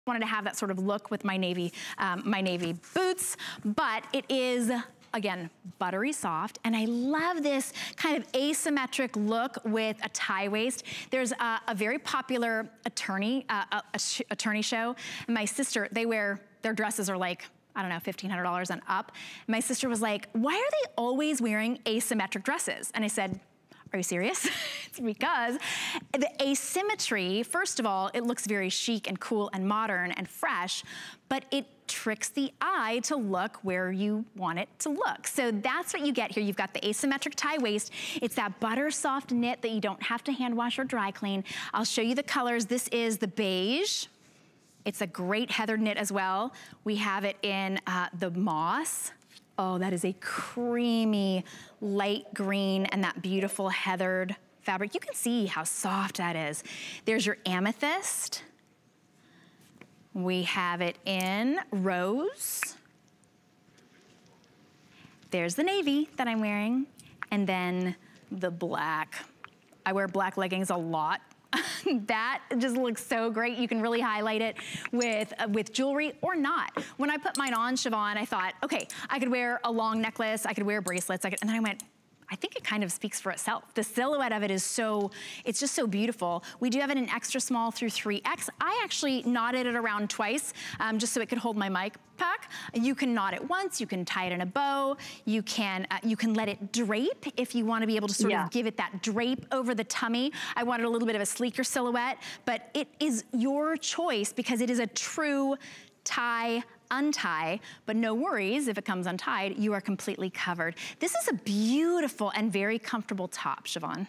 wanted to have that sort of look with my navy boots, but it is, again, buttery soft, and I love this kind of asymmetric look with a tie waist. There's a very popular attorney show, and my sister, their dresses are like, I don't know, $1,500 and up. And my sister was like, why are they always wearing asymmetric dresses? And I said, are you serious? It's because the asymmetry, first of all, it looks very chic and cool and modern and fresh, but it tricks the eye to look where you want it to look. So that's what you get here. You've got the asymmetric tie waist. It's that butter soft knit that you don't have to hand wash or dry clean. I'll show you the colors. This is the beige. It's a great heathered knit as well. We have it in the moss. Oh, that is a creamy light green and that beautiful heathered fabric. You can see how soft that is. There's your amethyst. We have it in rose. There's the navy that I'm wearing. And then the black. I wear black leggings a lot. That just looks so great. You can really highlight it with jewelry or not. When I put mine on, Siobhan, I thought, okay, I could wear a long necklace, I could wear bracelets, and then I went, I think it kind of speaks for itself. The silhouette of it is it's just so beautiful. We do have it in extra small through 3X. I actually knotted it around twice, just so it could hold my mic pack. You can knot it once, you can tie it in a bow, you can let it drape if you wanna be able to sort of give it that drape over the tummy. I wanted a little bit of a sleeker silhouette, but it is your choice because it is a true tie untie, but no worries, if it comes untied, you are completely covered. This is a beautiful and very comfortable top, Siobhan.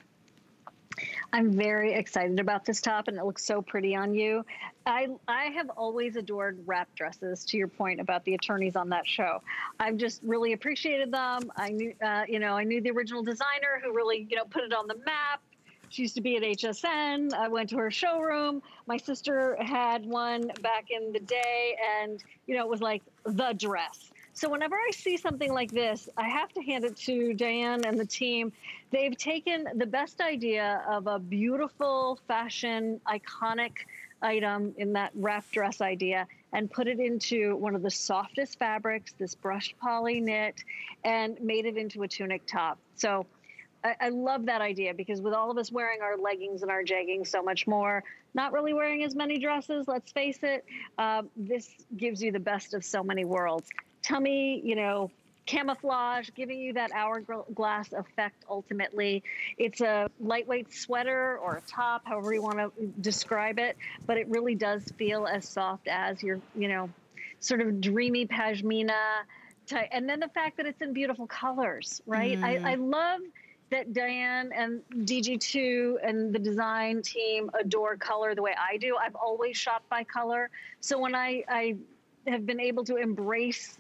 I'm very excited about this top, and it looks so pretty on you. I have always adored wrap dresses, to your point about the attorneys on that show. I've just really appreciated them. I knew, I knew the original designer who really, put it on the map. She used to be at HSN. I went to her showroom. My sister had one back in the day, and, it was like the dress. So whenever I see something like this, I have to hand it to Diane and the team. They've taken the best idea of a beautiful fashion, iconic item in that wrap dress idea and put it into one of the softest fabrics, this brushed poly knit, and made it into a tunic top. So I love that idea because with all of us wearing our leggings and our jeggings so much more, not really wearing as many dresses, let's face it, this gives you the best of so many worlds. Tummy, camouflage, giving you that hourglass effect ultimately. It's a lightweight sweater or a top, however you want to describe it, but it really does feel as soft as your, sort of dreamy pashmina type. And then the fact that it's in beautiful colors, right? I love that Diane and DG2 and the design team adore color the way I do. I've always shopped by color. So when I have been able to embrace,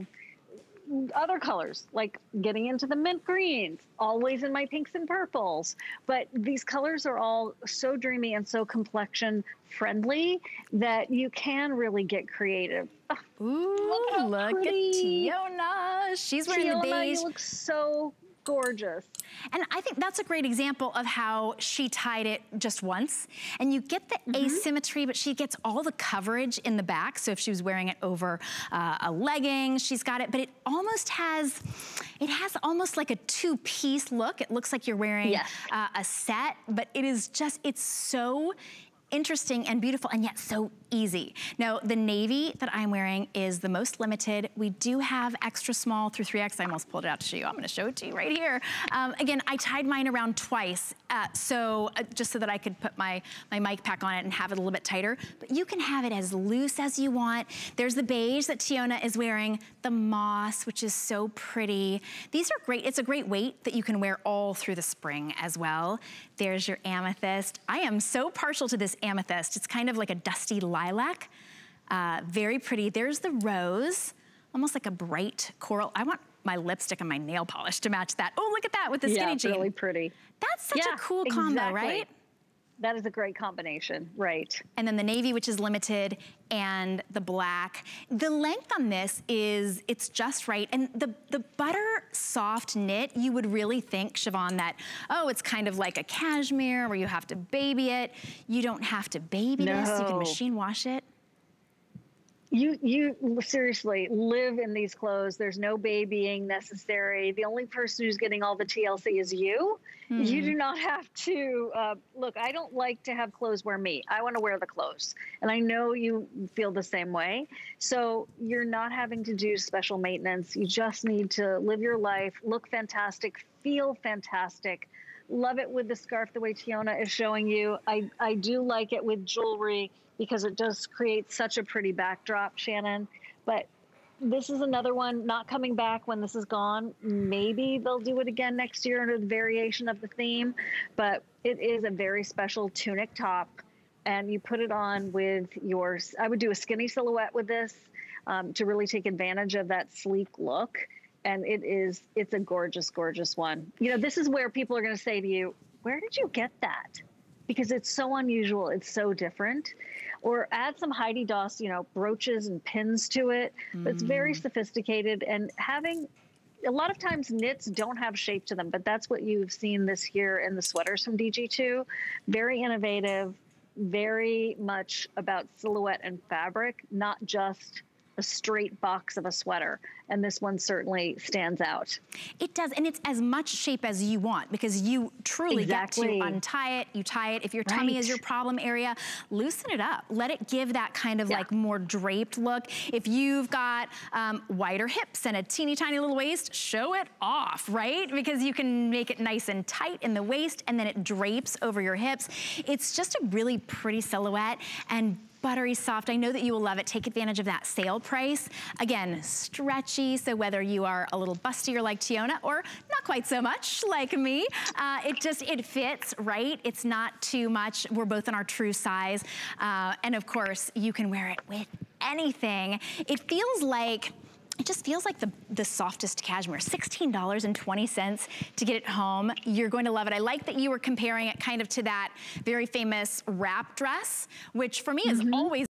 other colors, like getting into the mint greens, always in my pinks and purples. But these colors are all so dreamy and so complexion friendly that you can really get creative. Ooh, look at Tiona. She's wearing the beige. You look so gorgeous. And I think that's a great example of how she tied it just once. And you get the asymmetry, but she gets all the coverage in the back. So if she was wearing it over a legging, she's got it. But it almost has, almost like a two-piece look. It looks like you're wearing a set, but it is just, it's so interesting and beautiful and yet so easy. Now, the navy that I'm wearing is the most limited. We do have extra small through 3X. I almost pulled it out to show you. I'm gonna show it to you right here. Again, I tied mine around twice, just so that I could put my mic pack on it and have it a little bit tighter. But you can have it as loose as you want. There's the beige that Tiona is wearing, the moss, which is so pretty. These are great. It's a great weight that you can wear all through the spring as well. There's your amethyst. I am so partial to this amethyst. It's kind of like a dusty lilac. Very pretty. There's the rose, almost like a bright coral. I want my lipstick and my nail polish to match that. Oh, look at that with the skinny jean. Yeah, really pretty. That's such a cool combo, right? That is a great combination, right. And then the navy, which is limited, and the black. The length on this is, it's just right. And the butter soft knit, you would really think, Siobhan, that, oh, it's kind of like a cashmere where you have to baby it. You don't have to baby this, you can machine wash it. You seriously live in these clothes. There's no babying necessary. The only person who's getting all the TLC is you. You do not have to, look, I don't like to have clothes wear me. I want to wear the clothes. And I know you feel the same way. So you're not having to do special maintenance. You just need to live your life, look fantastic, feel fantastic. Love it with the scarf the way Tiona is showing you. I do like it with jewelry, because it does create such a pretty backdrop, Shannon. But this is another one not coming back when this is gone. Maybe they'll do it again next year under the variation of the theme, but it is a very special tunic top, and you put it on with yours. I would do a skinny silhouette with this to really take advantage of that sleek look. And it's a gorgeous, gorgeous one. You know, this is where people are going to say to you, where did you get that? Because it's so unusual. It's so different. Or add some Heidi Daus, you know, brooches and pins to it. But it's very sophisticated, and having a lot of times knits don't have shape to them, but that's what you've seen this year in the sweaters from DG2. Very innovative, very much about silhouette and fabric, not just a straight box of a sweater. And this one certainly stands out. It does, and it's as much shape as you want, because you truly get to untie it, you tie it. If your tummy is your problem area, loosen it up. Let it give that kind of like more draped look. If you've got wider hips and a teeny tiny little waist, show it off, right? Because you can make it nice and tight in the waist, and then it drapes over your hips. It's just a really pretty silhouette, and buttery soft. I know that you will love it. Take advantage of that sale price. Again, stretchy, so whether you are a little bustier like Tiona or not quite so much like me, it fits, right? It's not too much. We're both in our true size. And of course, you can wear it with anything. It just feels like the softest cashmere. $16.20 to get it home. You're going to love it. I like that you were comparing it kind of to that very famous wrap dress, which for me is always